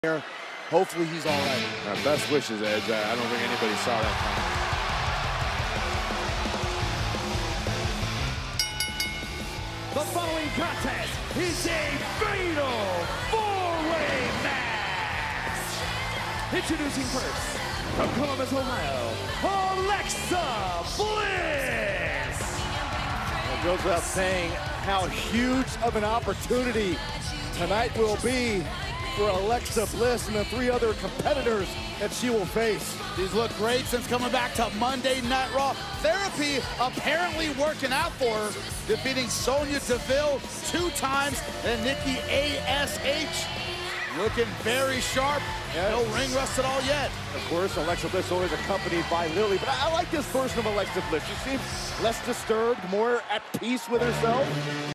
here. Hopefully he's all right. Best wishes, Edge. I don't think anybody saw that coming. The following contest is a fatal four-way match. Introducing first, from Columbus, Ohio, Alexa Bliss. It goes without saying how huge of an opportunity tonight will be for Alexa Bliss and the three other competitors that she will face. She's looked great since coming back to Monday Night Raw. Therapy apparently working out for her, defeating Sonya Deville 2 times and Nikki A.S.H. looking very sharp. No ring rust at all yet. Of course, Alexa Bliss always accompanied by Lily, but I like this version of Alexa Bliss. She seems less disturbed, more at peace with herself.